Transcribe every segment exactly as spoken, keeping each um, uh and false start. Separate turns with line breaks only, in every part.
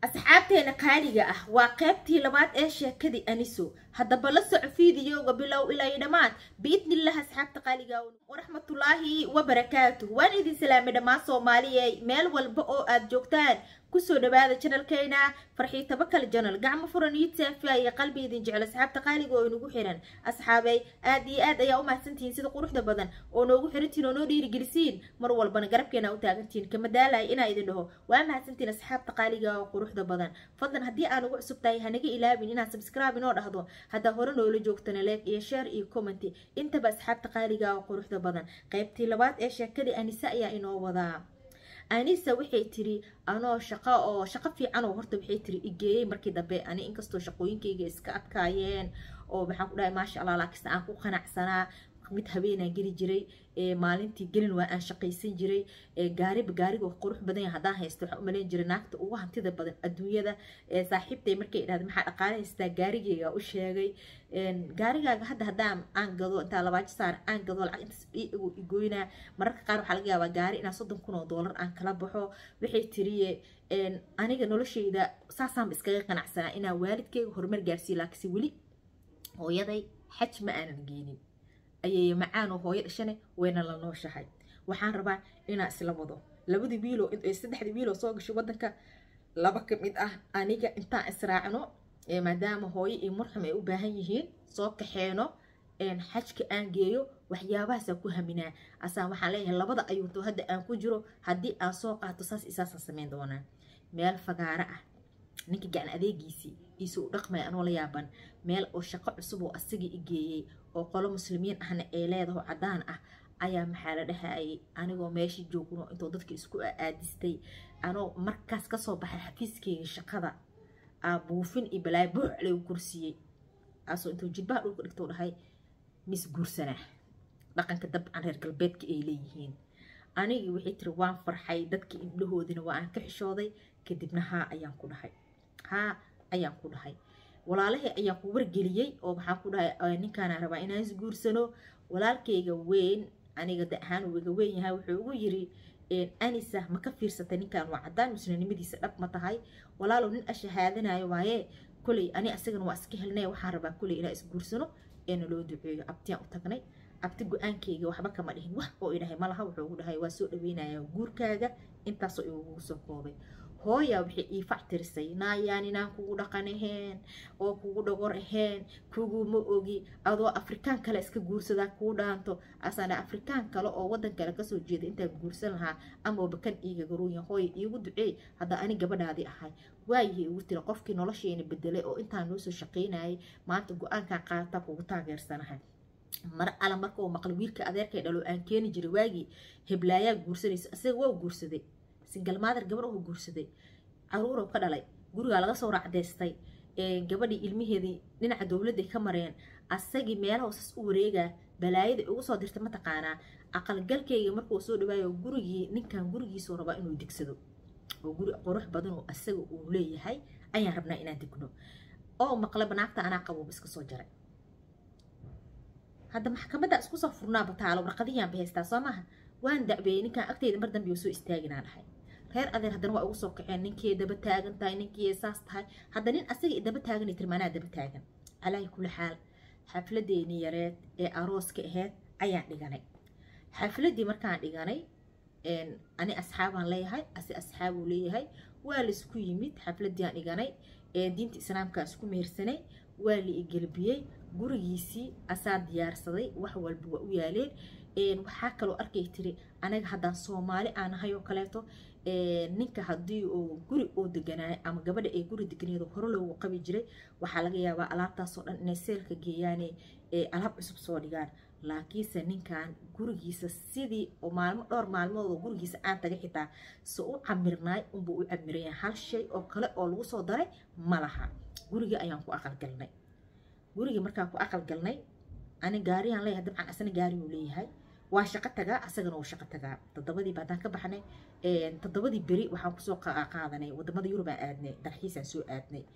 asxaabteena qaaliga ah waa qaybtii labaad ee sheekadii aniso haddaba la soco fiidiyowga bilow ilaa dhammaan biidnillah asxaabta qaaliga waraxmatullaahi wabarakaatuh waan idin salaamay dhammaan Soomaaliyeey meel walba oo aad joogtaan kusoo dhawaada channelkeena farxii tabakal channel gacmo furan iyo taafiya iyo qalbi idin jecel asxaabta qaaliga oo inagu xiran asxaabay aad iyo aad ayaa u mahadsantihiin sida quruxda badan oo noogu xirantiin oo noo dhiirigelisiin mar walbana garabkeena u taagantiin kama daalay inaa idin dhaho waa mahadsantiin asxaabta qaaliga oo quruxda badan fadlan haddii aan ugu cusub tahay hanaga ilaabin inaad subscribe inoo dhahdo hadda hore noola joogtana like iyo share iyo comment intaba asxaabta qaaliga oo quruxda badan qaybtii labaad ee sheekadii Anisa ayaa inoo wadaa Anisa waxay tiri anoo shaqo oo shaqo fiican oo horta waxay tiri igeeyay markii dambe ani inkastoo shaqooyinkayga iska adkaayeen oo waxaan ku dhahay maasha Allah laakiin aan ku qanacsanaa mid habeenaan geli jiray ee maalintii gelin waa aan shaqaysan jiray ee gaariba gaariga qurux badan hadaan haysto waxa u maleyn jiray naagta ugu hantida badan adduunyada ee saaxiibtay markay idhaahdo maxaa dhaqaalaystaa gaarigayga u sheegay een gaarigaaga hadda hadaan aan gado inta laba saar aan gado lacag inta igu igoyna mararka qaar waxa laga yaabaa gaari inaan soddon kun oo dollar aan kala baxo waxay tiri een aniga noloshayda saasaan iskaga qanacsanaa inaan waalidkayga horumar gaarsiiyo laakiin wali hooyaday xaj ma aanan geenin ayay macaan oo hooyo dhashanay wayna la nooshahay waxaan rabaa inaan isla wado labadii wiilo ee saddexdii wiilo soo gashay wadanka laba ka mid ah aniga intaan israacno ee maadaama hooyo iyo marxum ay u baahan yihiin soo kaxeeno een xajka aan geeyo waxyaabahaas ku haminaa asaan waxaan leeyahay labada ayuuto hadda aan ku jiro haddii aan soo qaato saas isaas sameyn doonaa meel fagaara ah ninka gacan adeegiisii isoo dhaqmay anoo la yaaban meel oo shaqo cusub oo asigi igeeyay oo qolo muslimiin ahna ee leedahay cadaan ah ayaa maxaa la dhahay anigoo meeshii joogno intoo dadka isku aadistay anoo markaas ka soo baxay xafiiskeyga shaqada aa buufin iyo balaay buux lagu kursiyay asoo intoo jilbaha dhulka dhigtoo dhahay mis guursanaa dhaqanka dabcan reer galbeedka ay leeyihiin anigii waxay tiri waan farxay dadka indhahoodina waa aan ka xishooday kadibna haa ayaan ku dhahay haa ayaan ku dhahay walaalahay ayaan ku wargeliyay oo waxaan ku dhahay ninkaan rabaa inaan is guursano walaalkayga weyn aniga da'ahaan uga weyn yahay wuxuu ugu yiri een Anisa ma ka fiirsatay ninkaan waa cadaan muslimnimadiisa dhab ma tahay walaalow nin ashahaadanayo waaye kulay ani asagana waa iska helnay waxaan rabaa kulay inaan is guursano een loo duceeyo abtiyaan u tagnay abti go'aankayga waxba kama dhihin wax oo ilahay malaha wuxuu ugu dhahay waa soo dhaweynayaa guurkaaga intaas oo ugu soo koobay hooya wixii ii factirisay naayaan inaan kugu dhaqanaheen oo kugu dhogor aheen kugu ma ogi adoo afrikaan kale iska guursada ku dhaanto asana afrikaan kale oo wadan kale ka soo jeeda inta guursan lahaa ama bakan iiga garuunya hooy iigu duceey hada ani gabadhaadi ahay waayay ugu tiri qofkii nolosheena bedelay oo intaan noo soo shaqeynayay maanta go'aanka qaata kugu taageersanahay mar ala markuu maqal wiilka adeerkay dhalo aan keeni jiray waagi heblaaya guursanaysa asaga waa guursaday single mother gabar oo guursaday caruur oo ka dhalay guriga laga soo raacdeystay ee gabadhii ilmaheedii dhinaca dawladda ka mareen asagii meelaha sas u wareega balaayada ugu soo dirtay ma taqaanaa aqal galkeyga markuu soo dhawaayo gurigii ninkan gurigiisa raba inuu digsado oo guri qurux badan oo asaga uu leeyahay ayaan rabnaa inaan digno oo maqla banaagta anaa qabo iska soo jaray hadda maxkamadda isku soo furnaa bataalo warqadiyaan bahaystaa Soomaha waan dacbeeyay ninkan agteeda mar dambe soo istaaginaa dhahay reer adeer haddana waa ugu soo kaceen ninkii daba taagan tahay ninkii saas tahay hadda nin asaga daba taagan ay tirmaanaa daba taagan alaa kulli xaal xafladeeni yareed ee arooska ahayd ayaan dhiganay xafladii markaan dhiganay een ani asxaabaan leeyahay asi asxaab uu leeyahay waa la isku yimid xafladii aan dhiganay ee diinta islaamka isku meersanay waa la igalbiyay gurigiisii asaa diyaarsaday wax walba waa u yaaleen een waxa kale oo arkay tiri anaga hadaan Soomaali aan ahay oo kaleeto ee ninka hadii uu guri oo deganaa ama gabadha ay guri deganeedo hore loogu qabi jiray waxa laga yaabaa alaabtaas oo dhan inay seelka geeyaan ee alaab cusub soo dhigaan laakiinse ninkan gurigiisa sidii oo maalmo dhowr maalmood oo gurigiisa aan taga xitaa soo u camirnay unba u camiray hal shay oo kale oo lagu soo daray malaha guriga ayaan ku aqal galnay guriga markaan ku aqal galnay ani gaariyaan leeyahay dabcan asana gaari uu leeyahay waa shaqo tagaa asagana oo shaqo tagaa todobadii baadaan ka baxnay ee todobadii bari waxaan ku soo qaadanay wadamada Yurub aan aadnay dalxiis aan soo aadnay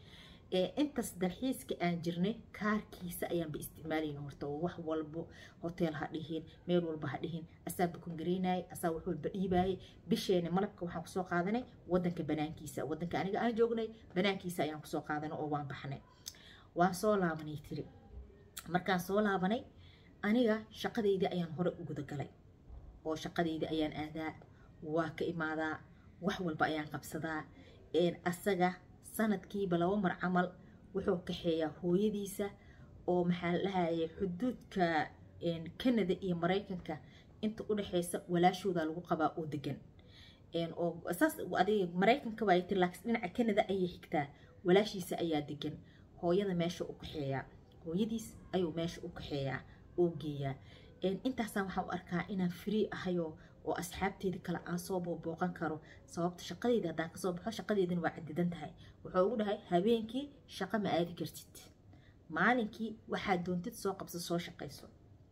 intaas dalxiiska aan jirnay kaarkiisa ayaan ba isticmaalayna horta wax walbo hotel ha dhihin meel walba ha dhihin asaa bukun gareynay asaa wax walba dhiibaayay bisheena malabka waxaan kusoo qaadanay wadanka banaankiisa wadanka aniga aan joognay banaankiisa ayaan kusoo qaadanay oo waan baxnay waan soo laabanay tiri markaan soo laabanay aniga shaqadayda ayaan hore u guda galay oo shaqadayda ayaan aadaa waa ka imaadaa wax walba ayaan qabsadaa een asaga sanadkiiba laba mar camal wuxuu kaxeeyaa hooyadiisa oo maxaa la dhahaye xuduudka een Canada iyo Mareykanka inta u dhaxaysa walaashooda lagu qabaa oo degan een oo asaas adiga Mareykanka way tilaaks dhinaca Canada ay xigtaa walaashiisa ayaa degan hooyada meesha u kaxeeyaa hooyadiis ayuu meesha u kaxeeyaa oo geeyaa een intaas waxaan u arkaa inaan free ahayo oo asxaabteeda kala aan soo booqan karo sababta shaqadeyda hadaan ka soo baxo shaqadeedana waa cadidan tahay wuxuu ugu dhahay habeenkii shaqo ma aadi kartid maalinkii waxa doontid soo qabso soo shaqeyso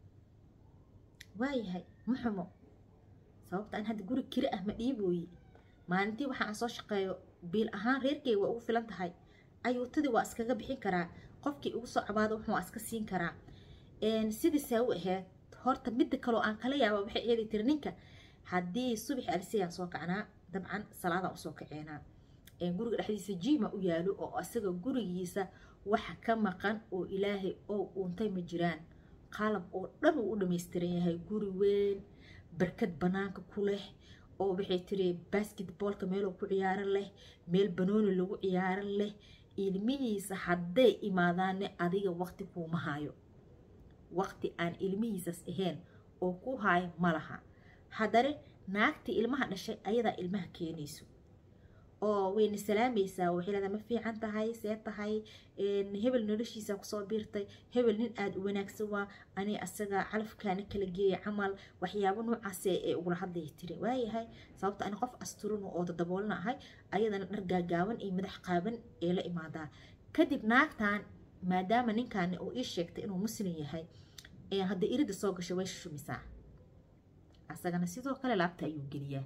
waayahay muxumo sababta aan hadda guri kiri ah ma dhiibooyi maalintii waxa aan soo shaqeeyo biil ahaan reerkeyga waa ugu filan tahay ayuutadii waa iskaga bixin karaa qofkii ugu soo cabaado wuxuu iska siin karaa een sidii saa u ahayd horta mid kale oo aan kala yaabo waxay eedi tir ninka haddii subax alsiyaan soo kacnaa dabcan salaada u soo kaceena een guriga dhexdiisa jiima u yaalo oo asaga gurigiisa waxa ka maqan oo ilaahay oo uuntay ma jiraan qalab oo dhan uu u dhameystiran yahay guri weyn barkad banaanka ku leh oo waxay tiri basketballka meel uu ku ciyaaran leh meel banooni lagu ciyaaran leh ilmihiisa hadday imaadaan adiga waqti kuuma hayo waqti aan ilmihiisas ahayn oo ku haay malaha hadare naagti ilmaha dhashay ayada ilmaha keenayso oo wayna salaamaysaa waxay leedahay ma fiican tahay see tahay een hebel noloshiisa ku soo biirtay hebel nin aad u wanaagsan waa ani asaga calafkaana kala geeyay camal waxyaabo noocaas ee ugu hadlay tiri waayahay sababta aan qof asturan oo daboolna ahay ayadana dhar gaagaaban iyo madax qaaban ee la imaadaa kadib naagtan maadaama ninkan uu ii sheegtay inuu muslim yahay ee hadda irida soo gashay way shumisaa asagana sidoo kale laabta ayuu geliyaa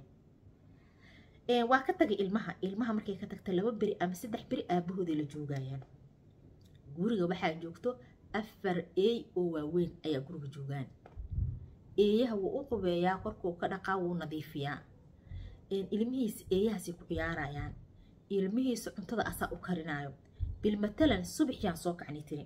ee waa ka tagay ilmaha ilmaha markay ka tagtay laba bari ama saddex bari aabahooda la joogayaan guriga waxaa joogto afar eey oo waaweyn ayaa guriga joogaan eeyaha wuu u qubeeyaa korkuu ka dhaqaa wuu nadiifiyaa een ilmihiisa eeyahaasi ku ciyaarayaan ilmihiisa cuntada asaa u karinaayo بالمثلا صبح يان سوق عني تري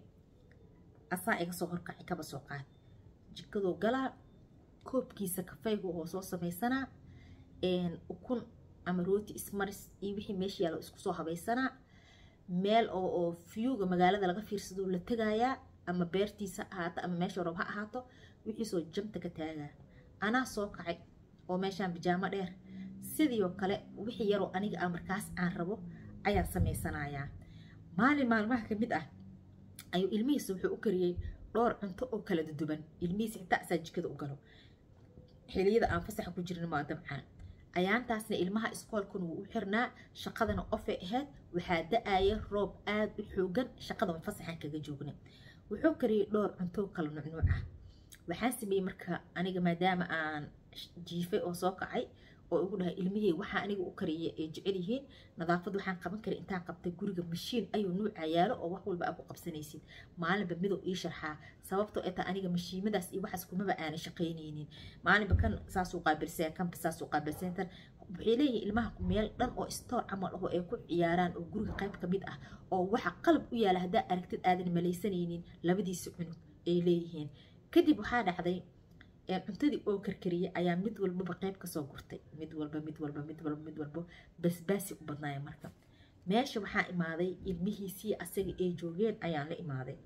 أصلا إيجا صهر كعي كبا سوقات جكدو قلا كوب كيسة كفايه هو صوصة في سنة إن وكون أمروتي اسمرس يبيحي ماشي يالو اسكو صوها بي سنة ميل أو أو فيوغا مقالة لغا فيرسدو لتغايا أما بيرتي ساعات أما ماشي روبها هاتو ويحي سو جمتك تاغا أنا سوقعي oo meeshan bijama dheer sidii oo kale wixii yaro aniga amarkaas aan rabo ayaan sameysanayaa maalin maalmaha kamid ah ayuu ilmihiisa wuxuu u kariyay dhowr cunto oo kala duduban ilmihiisa xitaa saajikada u galo xiliyada aan fasax ku jirnay ma dabcan ayaantaasna ilmaha iskoolkan uu u xirnaa shaqadana ofe ahayd waxaa da'aya roob aad u xoogan shaqada fasaxan kaga joognay wuxuu kariyay dhowr cunto kala nuuc ah waxaan sameeyay marka aniga maadaama aan jiifay oo soo kacay oo ugu dhahay ilmihii waxa aniga u kariyay ee jecel yihiin nadaafad waxaan qaban karay intaan qabtay guriga mashiin ayuu nuuc yaalo oo wax walba aad ku qabsanaysid maalinba midow ii sharxaa sababtoo ay tahay aniga mashiimadaas iyo waxaas kumaba aan shaqaynaynin maalinba kan saas u qaabilsay kan saas u qaabilsay tan waxay leeyihiin ilmaha meel dhan oo store camal ah oo ay ku ciyaaraan oo guriga qayb ka mid ah oo waxa qalab u yaala hadaa aragtid aadan malaysanaynin labadiisa cunug ay leeyihiin kadib waxaa dhacday ee cuntadii oo karkariyay ayaa mid walba qayb ka soo gurtay mid walba mid walba mid walba mid walba basbaasi u badnaay marka meesha waxaa imaaday ilmihiisii asaga ay joogeen ayaan la imaaday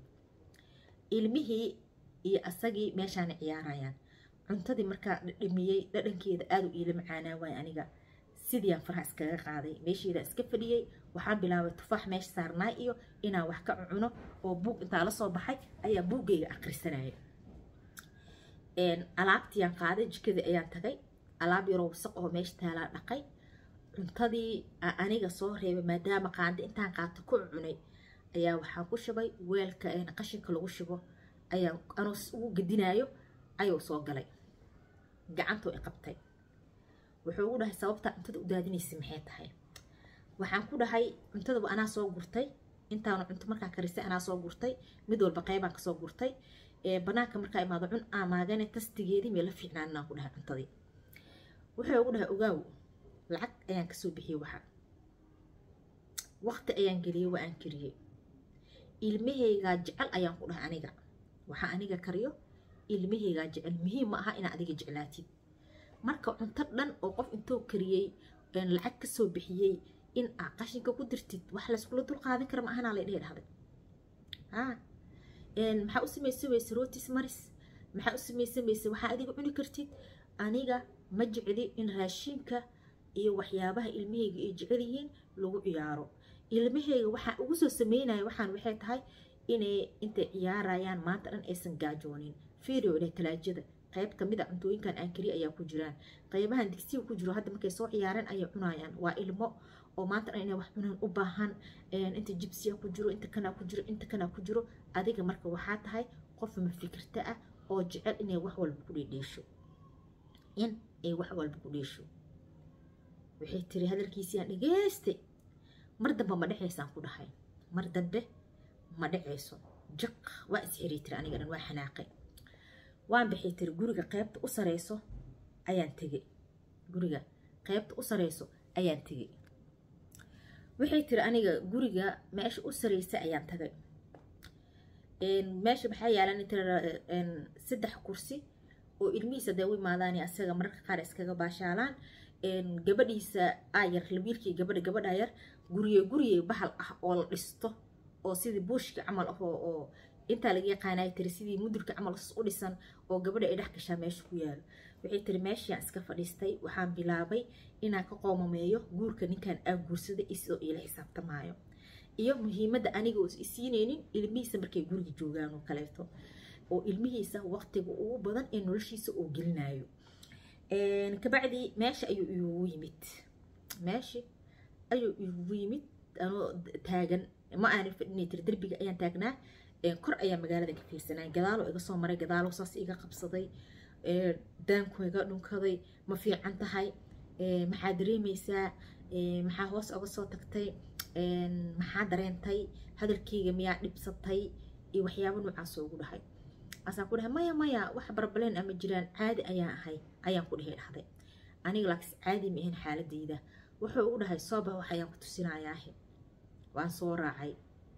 ilmihii iyo asagii meeshaan ciyaarayaan cuntadii markaa dhimiyay dhadhankeeda aad u ila macaanaa waay aniga sidii aan faraha iskaga qaaday meesheeda iska fadhiyay waxaan bilaabay tufaax meesha saarnaa iyo inaan wax ka cuno oo buug intaa la soo baxay ayaa buugayga akhrisanayay een alaabtii aan qaaday jikada ayaan tagay alaab yar oo wasaq oo meesha taalaa dhaqay cuntadii aniga soo reebay maadaama qaanda intaan qaato ku cunay ayaa waxaan ku shubay weelka ee qashinka lagu shubo ayaa anoo ugu gadinaayo ayuu soo galay gacantoo i qabtay wuxuu ugu dhahay sababta cuntada u daadinaysa maxay tahay waxaan ku dhahay cuntada anaa soo gurtay intaanu cunto markaa karisay anaa soo gurtay mid walba qaybaan kasoo gurtay banaanka markaa imaado cun aamaagane tastigeedii meela fiicnaanaan ku dhahay cuntadii wuxuu ugu dhahay ogaaw lacag ayaan kasoo bixiyey waxa waqti ayaan geliyey waa aan kariyey ilmahaygaa jecel ayaan ku dhahay aniga waxa aniga kariyo ilmahaygaa jecel muhiim ma aha inaad adiga jeclaatid marka cunto dhan oo qof intuu kariyey lacag kasoo bixiyey in aad qashinka ku dirtid wax layskula dul qaadan kara ma ahanaa laydhihi dhahday haa maxaa u samaysa weyse rootis maris maxaa u samaysa weyse waxaa adiga cuni kartid aniga ma jecli in raashinka iyo waxyaabaha ilmahayga ay jecel yihiin lagu ciyaaro ilmahayga waxaa ugu soo sameynaya waxaan waxay tahay inay intay ciyaarayaan maanta dhan aysan gaajoonin fiiriyo leh talaajada qayb kamid a cuntooyinkan aan kariya ayaa ku jiraan qaybahan digsiga ku jiro hadda markay soo ciyaareen ayay cunayaan waa ilmo oo maanta dhan inay wax cunaan u baahan inta jibsiya ku jiro inta kana ku jiro inta kana ku jiro adiga marka waxaa tahay qof ma fikirta ah oo jecel inay wax walba ku dheedheesho in ay wax walba ku dheesho waxay tiri hadalkiisii aan dhageystay mar dambe ma dhacaysaan ku dhahay mar dambe ma dhacayso jaq waa is xiriir tiri aniga dhan waa xanaaqay waan bixi tiri guriga qaybta u sareyso ayaan tagay guriga qaybta u sareyso ayaan tagay waxay tiri aniga guriga meesha u sareysa ayaan tagay een meesha waxa yaalan in saddex kursi oo ilmihiisa day u imaadaan asaga mararka qaar iskaga baashaalaan een gabadhiisa ayar wiilkii gabadha gabadha yar guriye guriye bahal ah oo la dhisto oo sidii buushka camal ah oo inta laga yaqaanay tiri sidii mudurka camal u dhisan oo gabadha ay dhex gashaa meesha ku yaalo waxay tiri meesha iska fadhiistay waxaan bilaabay inaan ka qoomameeyo guurka ninkan aan guursaday isoo ila xisaabtamaayo iyo muhiimadda aniga oo isiinaynin ilmihiisa markay guriga joogaan oo kaleeto oo ilmihiisa waqtiga ugu badan ee noloshiisa uu gelinayo een kabacdi meesha ayuu igu yimid meesha ayuu igu yimid anoo taagan ma aanin fadhinay tiri darbiga ayaan taagnaa kor ayaa magaalada ka fiirsanay gadaalo iga soo maray gadaalo saas iga qabsaday ee daanku iga dhunkaday ma fiican tahay ee maxaa dareemaysaa ee maxaa hoos uga soo tagtay ee maxaa dareentay hadalkayga miyaa dhibsatay iyo waxyaabo noocaas ugu dhahay asaan ku dhahay maya maya wax barbaleen ama jiraan caadi ayaan ahay ayaan ku dhahay dhahday aniga laakiin caadi ma ahan xaaladeyda wuxuu ugu dhahay sooba wax ayaan ku tusinayaa waan soo raacay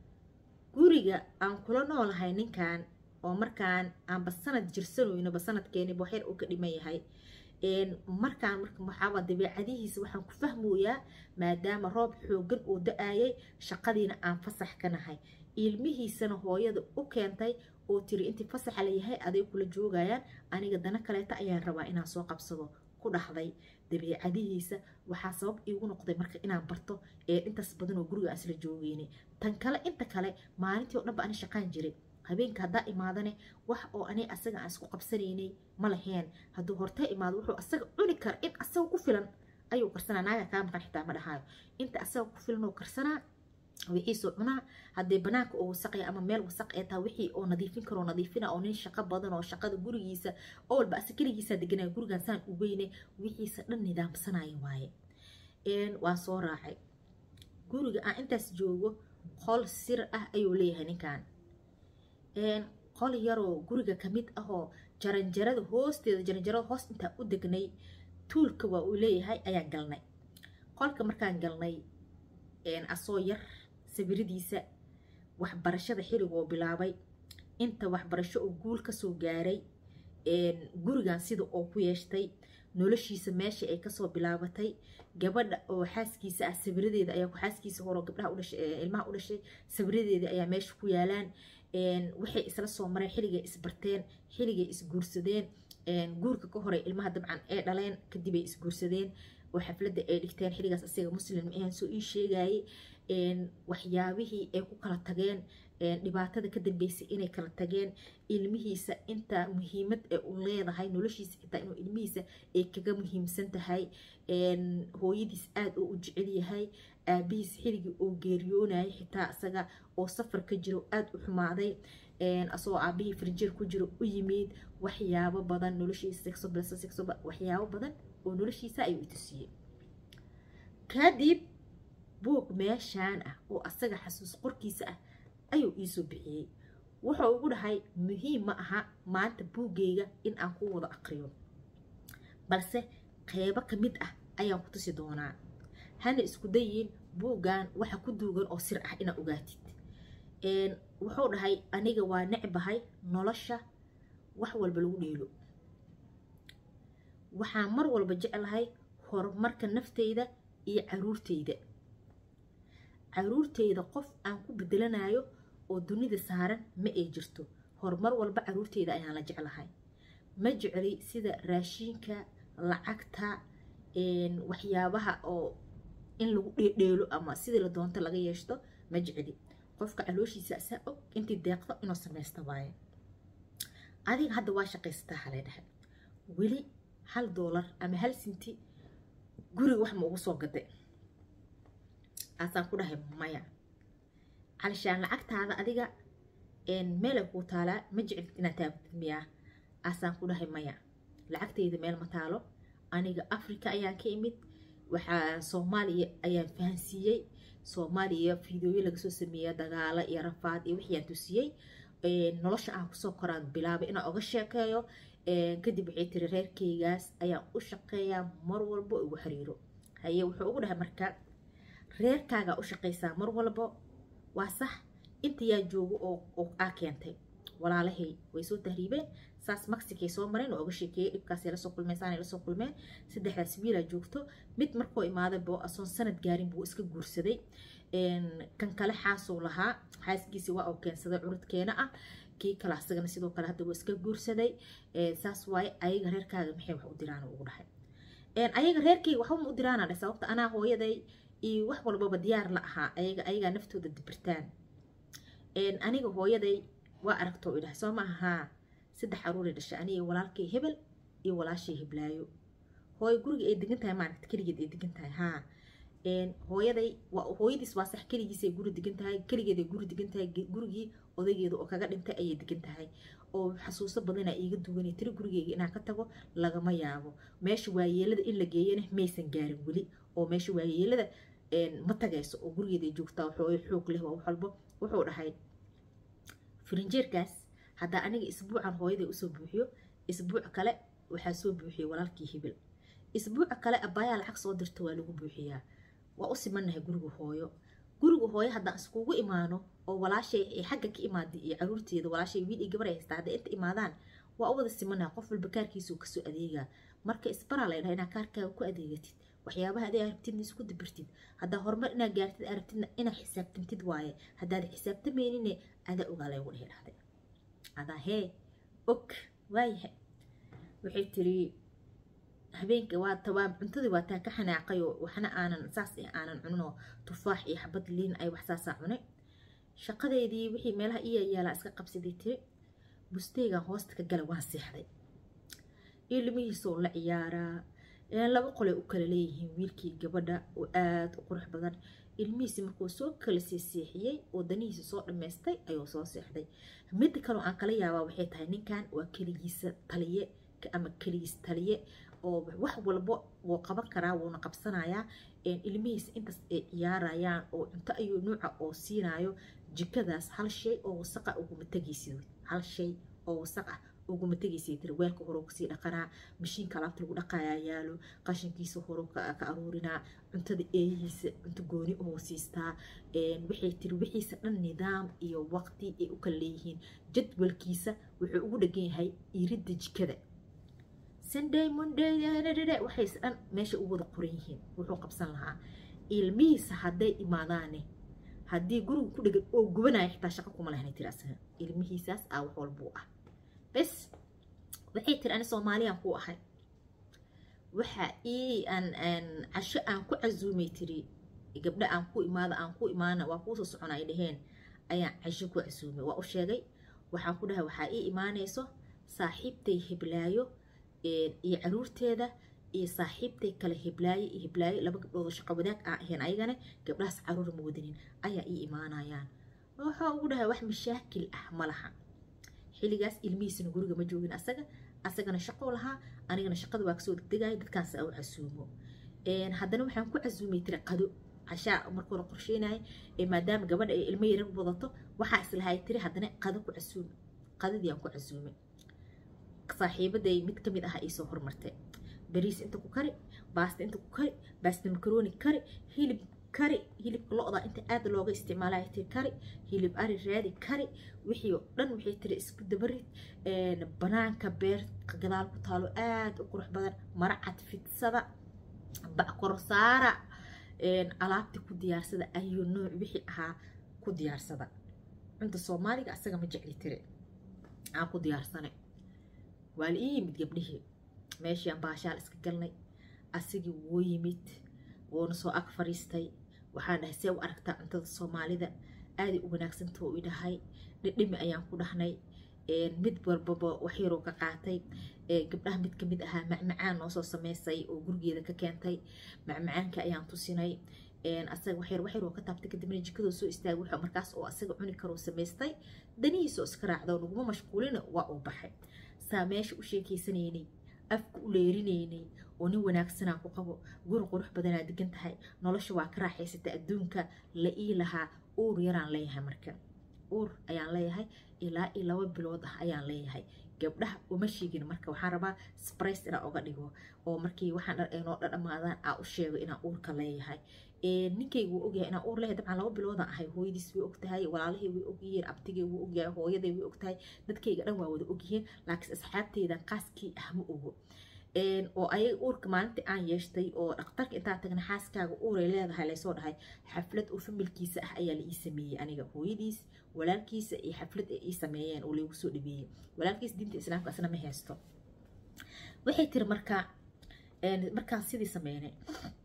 guriga aan kula noolahay ninkan oo markaan aan basanad jirsanooyno basanadkeeni booxeer uu ka dhiman yahay een markaan marka waxaa dabeecadihiisa waxaan ku fahmooyaa maadaama roob xoogan uu da'ayay shaqadiina aan fasax ka nahay ilmihiisana hooyada u keentay oo tiri intii fasax la yahay aday kula joogayaan aniga dana kaleeta ayaan rabaa inaan soo qabsado ku dhaxday dabeecadihiisa waxaa sabab iigu noqday marka inaan barto ee intaas badan oo guriga asla joogeenay tan kale inta kale maalintii oo dhan baan shaqaan jiray habeenka hadaa imaadane wax oo ani asaga aan isku qabsanaynay ma laheen haduu horta imaado wuxuu asaga cuni kar in asaga ku filan ayuu karsanaa naaga ka maqan xitaa ma dhahayo inta asaga ku filan oo karsanaa wixii soo cunaa hadii banaanka oo wasaq ama meel wasaq ee taa wixii oo nadiifin karo nadiifina oo nin shaqo badan oo shaqada gurigiisa oo walba askarigiisa deganaa gurigan saan u weyne wixiisa dhan nidaamsanaayo waaye een waa soo raacay guriga aan intaas joogo qol sir ah ayuu leeyahay ninkan een qol yaroo guriga kamid ah oo jaranjarada hoosteeda jaranjarada hoos inta u degnay tuulka waa uu leeyahay ayaan galnay qolka markaan galnay een asoo yar sawiradiisa waxbarashada xirigo bilaabay inta waxbarasho oo guul ka soo gaaray een gurigan sida oo ku yeeshtay noloshiisa meesha ay ka soo bilaabatay gabadha oo xaaskiisa ah sawiradeeda ayaa ku xaaskiisa hore gabdhaha u dhashay ilmaha u dhashay sawiradeeda ayaa meesha ku yaalaan een waxay isla soo mareen xiliga isbarteen xiliga isguursadeen een guurka ka hore ilmaha dabcan ee dhaleen kadib ay isguursadeen oo xafladda ay dhigteen xiligaas asaga muslim ah soo ii sheegay een waxyaabihii ay ku kala tageen een dhibaatada ka dambeysay inay kala tageen ilmihiisa inta muhiimad ee u leedahay noloshiisa xitaa inuu ilmihiisa ay kaga muhiimsan tahay een hooyadiis aad u jecel yahay aabihiis xiligi oo geeriyoonay xitaa asaga oo safar ka jiro aad u xumaaday een asoo aabihii frinjeer ku jiro u yimid waxyaabo badan noloshiisa sexo blasa sexo waxyaabo badan oo noloshiisa ay u tusiyay kadib buug meeshaan ah oo asaga xasuus qorkiisa ah ayuu iisoo bixiyey. wuxuu ugu dhahay muhiim ma aha maanta buugayga in aan ku wada aqriyo, balse qeybo ka mid ah ayaan ku tusi doonaa. hana isku dayin buugan waxa ku duugan oo sir ah inaad ogaatid. wuxuu dhahay aniga waa necbahay nolosha wax walba lagu dheelo. waxaan mar walba jeclahay horumarka nafteyda iyo caruurteyda. caruurteyda qof aan ku bedelanayo oo dunida saaran ma ay jirto. horumar walba caruurteyda ayaan la jeclahay. ma jecli sida raashinka, lacagta, waxyaabaha oo in lagu dheelo ama sidii la doonto laga yeeshto ma jecli. qofka calooshiisa asaa og intii deeqdo inuu samaysto waaye. adiga hadda waa shaqaystaa halay dhahay, weli hal doolar ama hal sinti guriga wax ma ugu soo gaday? asaan ku dhahay maya. علشان لعقت هذا أديقا إن ملك وطالع مجعل نتاب مياه أسان كلها مياه. لعقت إذا ميل مطالو أنا أفريقيا أيام كيمت وح صوماليا أيام فانسية صوماليا فيديو لقصو سمية دقالة يرفات يوحيان تسيي نلش عن سكران بلا بإنا أغشى كيو كدي بعيتر غير كيجاس أيام أشقيا مرول بو وحريرو هي وحقولها مركا غير كاجا أشقيسا مرول بو وصح انت يا جوجو او او اكنتي ولا لهي ويسو تهريبه ساس مكسيكي سو مرين او غشيكي دبكاس la soo kulmeysaan la soo kulmeen saddexda sibiila joogto mid markoo imaada boo asoon sanad gaarin buu iska guursaday een kan kale xaasoo lahaa xaaskiisa waa oo keensaday curudkeena ah kii kala asagana sidoo kale hadda waa iska guursaday ee saas waay ayaga reerkaaga maxay wax u diraan ugu dhahay een ayaga reerkii waxa uu u diraana sababta ana hooyaday iyo wax walba diyaar la aha ayaga ayaga naftooda dibirtaan een aniga hooyaday waa aragto ilaah soo ma aha saddex aruur dhashay aniga walaalkay hebel iyo walaashay heblaayo hooy guriga ay degan tahay maaragta kaligeed ay degan tahay ha een hooyaday waa hooyadiis waa sax kaligiis ay guri degan tahay kaligeed ay guri degan tahay gurigii odaygeedu oo kaga dhintay ay degan tahay oo xasuuso badan ay iga duwanay tiri gurigeyga inaan ka tago lagama yaabo meesha waayeelada in la geeyana maysan gaarin wali oo meesha waayeelada ma tagayso oo gurigeeda joogtaa wuxuu xoog leh waa walba wuxuu dhahay firinjeerkaas hadda aniga isbuucan hooyaday u soo buuxiyo isbuuc kale waxa soo buuxiyay walaalkii hebel isbuuc kale abaaya lacag soo dirto waa lagu buuxiyaa waa u simanahay guriga hooyo guriga hooyo hadda iskugu imaano oo walaashay ay xagga ka imaadii iyo caruurteeda walaashay wiil iyo gabar ay haystaa inta imaadaan waa u wada simanahay qof walba kaarkiisu ka soo adeega marka isbara la yiraahdaa kaarkaaga ku adeegatid waxyaabaha aad aragtid isku dibirtid hadda horumar ina gaartid aragtid ina xisaabtantid waaye haddaad xisaabtameynina ada ogaalay ugu dhahday ada hee ok waaye waxay tiri habeenka waa tawaab cuntadii waa taa ka xanaaqay waxna aanan saas aanan cuno tufaax iyo xabad liin ay wax saas cunay shaqadeedii wixii meelaha iyo yaala iska qabsaday tiri busteyga hoosta ka gala waan seexday ilmihiisoo la ciyaaraa laba qole u kala leeyihiin wiilkii gabadha oo aad u qurux badan ilmihiisi markuu soo kala seexiyay oo danihiisa soo dhameystay ayuu soo seexday mid kale aan kala yaabaa waxay tahay ninkan waa kaligiisa taliye ama kaligiis taliye oo wax walba uu qaban karaa wuuna qabsanayaa in ilmihiisa intaas ay ciyaarayaan oo cunto ayuu nooca oo siinayo jikadaas hal shay oo wasaq ah ugu matagaysid hal shay oo wasaq ah ugu matagaysid tir weelka hore ku sii dhaqanaa mashiinka alaabta lagu dhaqayaa yaalo qashinkiisa hore ka aruurinaa cuntada eeyihiisa cunto gooni oo siistaa een wixii tir wixiisa dhan nidaam iyo waqti ay u kala leeyihiin jadwalkiisa wuxuu ugu dhagan yahay iridda jikada Sunday Monday waxay san meesha ugu wada qoran yihiin wuxuu qabsan lahaa ilmihiisa hadday imaadaane haddii guriga ku dhagan oo gubanaya xitaa shaqo kuma lahayn tir asaga ilmihiisaas aa wax walba ah bas waxay tir ana Soomaaliyan ku ahay waxa ii aan aan casho aan ku casuumay tiri gabdha aan ku imaada aan ku imaana waa ku soo soconay dhaheen ayaan casho ku casuumay waa u sheegay waxaan ku dhahay waxa ii imaanayso saaxiibtay heblaayo iyo caruurteeda iyo saaxiibtay kala heblaayo iyo heblaayo laba gabdhood shaqo wadaag ah ahayn ayagana gabdhaas caruur ma wadanin ayaa ii imaanayaan waxa ugu dhahay wax mashaakil ah malaha xiligaas ilmihiisna guriga ma joogin asaga asagana shaqo lahaa anigana shaqada waa kasoo degdegay dadkaas oo casuumo een haddana waxaan ku casuumay tiri qado عشاء مركو قرشيناي إيه ما دام قبل المي ربضته وحاس لهاي تري هدنا قادو كعسوم قادو ديان كعسومي صاحبة داي متكمل أها إيسو هرمرتين بريس أنت كوكري باست أنت كوكري باست مكروني كري هيلب كري هيلب لقطة أنت آد لوغا استعمالها تي كري هيلب أري رادي كري وحيو لن وحي تري اسكو دبريد بنان كبير قدال كتالو آد وقروح بدن مرعد فيتسada بأكور سارة alaabti ku diyaarsada ayuu nooc wixii ahaa ku diyaarsada inta Soomaaliga asaga ma jecli tire aan ku diyaarsanay wal ii mid gabdhihii meeshii baashaal iska galnay asigi wuu yimid woona soo ag fariistay waxaan dhahay see u aragtaa cuntada Soomaalida aad u wanaagsan too u dhahay dhidhimi ayaan ku dhahnay mid walba wax yar oo ka qaatay gabdhaha mid kamid ahaa macmacaan oo soo sameysay oo gurigeeda ka keentay macmacaanka ayaan tusinay asaga wax yar wax yar oo ka taabtay kadibna jikada soo istaagay waxa markaas oo asaga cuni karo sameystay danihiisa iska raacdo nuguma mashquulina waa uu baxay saameesha u sheekaysanayay afku u leerinayay oo nin wanaagsan ku qabo guri qurux badan aad degan tahay nolosha waa ka raaxaysata adduunka la ii lahaa uur yaraan leeyahay marka uur ayaan leeyahay ilaa iyo laba bilood ah ayaan leeyahay gabdhaha uma sheegin marka waxaan rabaa surprise ina uga dhigo oo markii waxaan inoo dhamaadaan aa u sheego inaan uurka leeyahay ee ninkaygu wuu ogyahay inaan uur leeyahay dabcan laba bilood aan ahay hooyadiis way ogtahay walaalahii way ogyihiin abtigay wuu ogyahay hooyaday way ogtahay dadkayga dhan waa wada ogyihiin laakiin asxaabteyda qaaskii ah ma ogo een oo ay uurka maalintii aan yeeshtay oo dhakhtarka inta tagna xaaskaaga uur ay leedahay la soo dhahay xaflad oo familkiisa ah ayaa la ii sameeyay aniga hooyadiis walaalkiisa iyo xaflad ay ii sameeyeen oo lagu soo dhabeeyay walaalkiis diinta islaamka asna ma haysto waxay tir marka een marka sidii sameeyay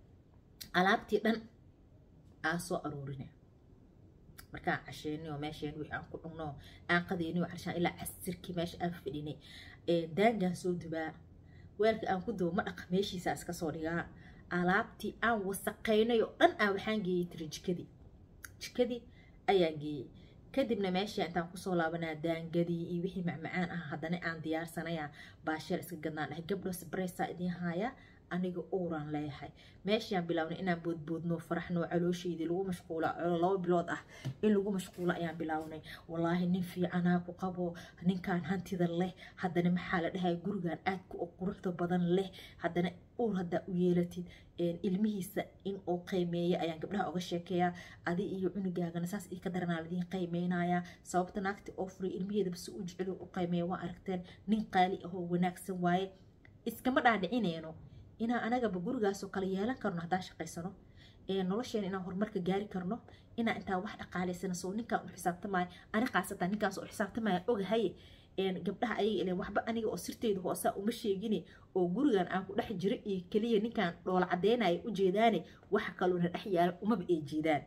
alaabtii dhan aan soo aruurinay marka casheeni oo meesheen wixii aan ku dhugno aan qadeeni oo carshaan ilaa casirkii meesha aan fadhinay ee daangan soo dubaa weelka aan ku doomo dhaq meeshiisa iska soo dhigaa alaabtii aan wasaqeynay oo dhan aan waxaan geeyay tir jikadii jikadii ayaan geeyay kadibna meesha intaan ku soo laabanaa daangadii iyo wixii macmacaan ah haddana aan diyaarsanaya baasheel iska gadnaan dhahay gabdho sabreysa idin haaya aniga uuraan leeyahay meeshaan bilawnay inaan boodboodno faraxno caloosheedii lagu mashquula laba bilood ah in lagu mashquula ayaan bilawnay wallaahi nin fiicanaa ku qabo ninkaan hantida leh haddana maxaa la dhahay gurigan aad ku quruxda badan leh haddana uur hadda u yeelatid ilmihiisa in uu qiimeeyo ayaan gabdhaha uga sheekeeyaa adi iyo cunugaagana saas ii ka daranaa ladiin qiimeynaya sababta naagti oo furay ilmiheeda bas u jecel u qiimeeyo waa aragteen nin qaali ah oo wanaagsan waaye iskama dhaadhicinayno inaa anaga gurigaas oo kala yeelan karno haddaan shaqaysano ee nolosheen inaan horumarka gaari karno inaa intaa wax dhaqaaleysana soo ninkaan u xisaabtamaayo ani qaasatan ninkaas oo xisaabtamaayo ogahay een gabdhaha ayaga ilaa waxba aniga oo sirteedu hoosa uma sheegine oo gurigan aan ku dhex jiro iyo kaliya ninkaan dhool cadeynayo u jeedaane waxa kaloo na dhex yaala umaba ay jeedaan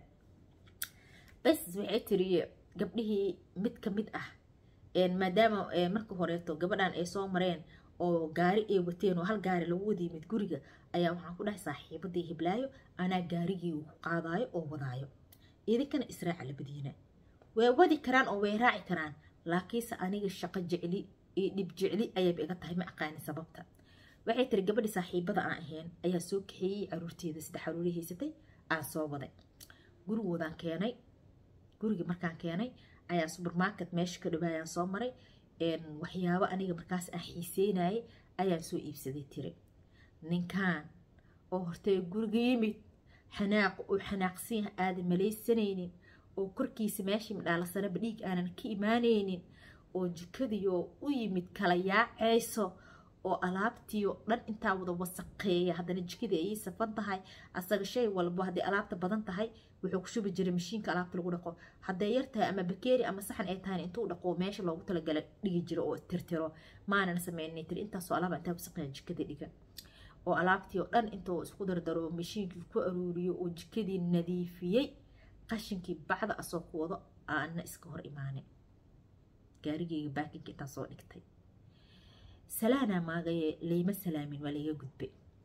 bas waxay tiri gabdhihii mid ka mid ah een maadaama marka horeeto gabadhan ay soo mareen oo gaari ay wateen oo hal gaari lagu wadi mid guriga ayaa waxaan ku dhahay saaxiibadii hiblaayo anaa gaarigii ku qaadayo oo wadaayo idinkana israaca labadiina way wadi karaan oo way raaci karaan laakiinse aniga shaqo jecli iyo dhib jecli ayay iga tahay ma aqaan sababta waxay tiri gabadhii saaxiibada aan ahayn ayaa soo kaxeeyay caruurteeda saddex caruur haysatay aan soo waday gurigoodaan keenay guriga markaan keenay ayaa supermarket meesha ka dhawaayaan soo maray een waxyaabo aniga markaas aan xiiseynay ayaan soo iibsaday tiri ninkaan oo hortay guriga yimid xanaaq oo xanaaqsiin aad maleysanaynin oo korkiisa meeshii midhaalasana badhiig aanan ka imaanaynin oo jikadiyo u yimid kala yaacayso oo alaabtiyo dhan intaa wada wasaqeeya haddana jikada ay safan tahay asaga shay walba haddii alaabta badan tahay wuxuu ku shubi jiray mashiinka alaabta lagu dhaqo hadday yar tahay ama bakeeri ama saxan ay tahay intuu dhaqo meesha loogu talagalay dhigi jiro oo tirtiro maanan sameynay tir intaasoo alaab intaa wasaqeeya jikada dhiga oo alaabtiyo dhan intuu isku dardaro mashiinkii ku aruuriyo oo jikadii nadiifiyey qashinkii bacda asoo ku wado aana iska hor imaanay gaarigeyga baakinka intaa soo dhigtay salaana maagaye leeyma salaamin waa laga gudbay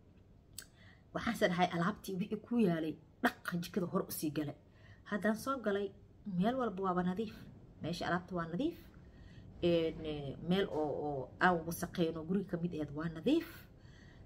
waxaan sadhahay alaabtii wixii ku yaalay dhaq jikada hor u sii galay haddaan soo galay meel walba waaba nadiif meesha alaabta waa nadiif een meel oo oo aan wasaqeyn oo guriga kamid ahayd waa nadiif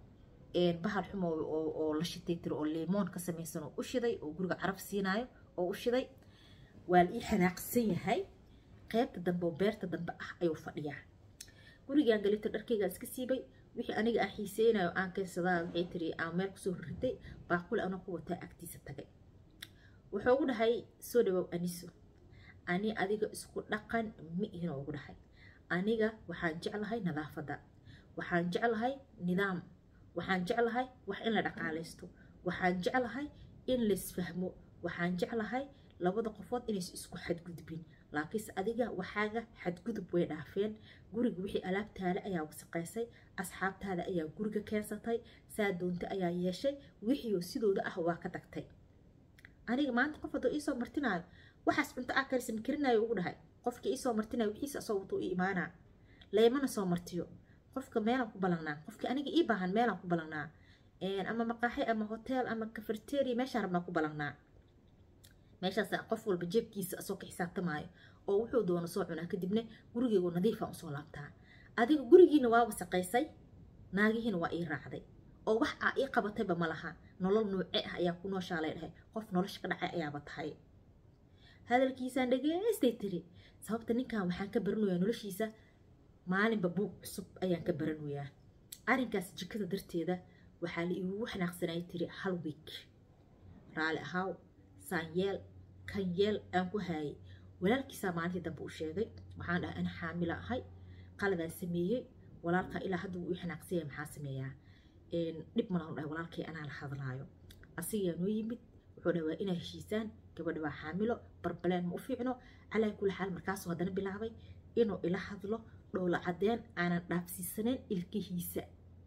bahal xumo oo la shitay tiro oo lemon ka samaysan oo u shiday oo guriga caraf siinayo oo u shiday waa la ii xanaaqsan yahay qaybta dambe oo beerta dambe ah ayuu fadhiyaa gurigaan galita dharkayga iska siibay wixii aniga aan xiiseynayo aan keensadaa waxay tiri aan meel kusoo ritay baaquli ana ku wataa agtiisa tagay wuxuu ugu dhahay soo dhawow aniso ani adiga isku dhaqan ma ihina ugu dhahay aniga waxaan jeclahay nadaafada waxaan jeclahay nidaam waxaan jeclahay wax in la dhaqaalaysto waxaan jeclahay in la isfahmo waxaan jeclahay labada qofood inay isku xadgudbin laakiin adiga waxaaga xadgudub way dhaafeen guriga wixii alaabtaada ayaa wasaqaysay asxaabtaada ayaa guriga keensatay saa doonta ayaa yeeshay wixii sidooda ah waa ka tagtay aniga maanta qof hadoo ii soo martinayo waxaas cunto ah karsan karinayo ugu dhahay qofka ii soo martinayo wixiisa asoo wato ii imaana leemana soo martiyo qofka meelaan ku balanaa qofka aniga ii baahan meelaan ku balanaa een ama maqaaxi ama hotel ama cafeteria meeshaan rabnaa ku balanaa meeshaas qof walba jeebkiisa asoo ka xisaabtamaayo oo wuxuu doono soo cunaa kadibna gurigeegu nadiif ah soo laabtaa adiga gurigiina waa wasaqaysay naagihiina waa ii raacday oo wax aa ii qabatayba ma laha nolol nuuce ah ayaa ku nooshaa dhahay qof nolosha ka dhacay ayaaba tahay hadalkiisaan dhageystay tiri sababta ninkan waxaan ka baranayaa noloshiisa maalinba buug cusub ayaan ka baranayaa arrinkaas jikada darteeda waxaa la iigu xanaaqsanay tiri hal week raali ahaaw sanyeel kan yeel aan ku haayay walaalkiisa maalintii dambe u sheegay waxaan dhahay ana xaamila ahay qaladaan sameeyey walaalka ilaa hadda wuu ii xanaaqsanyay maxaa sameeyaa dhib malaan dhahay walaalkay anaa la hadlaayo asigaa noo yimid wuxuu dhahay waa inaa heshiisaan gabadha waa xaamilo barbaleen ma u fiicno calaa kulli xaal markaasuu haddana bilaabay inuu ila hadlo dhoola cadeen aanan dhaafsiisanayn ilkihiisa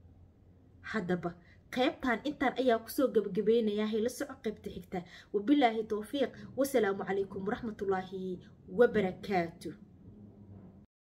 haddaba qaybtan intaan ayaa kusoo gabagabeynayaa hay la soco qaybta xigta wabilaahi tawfiiq wasalaamu calaykum waraxmatullaahi wabarakaatuh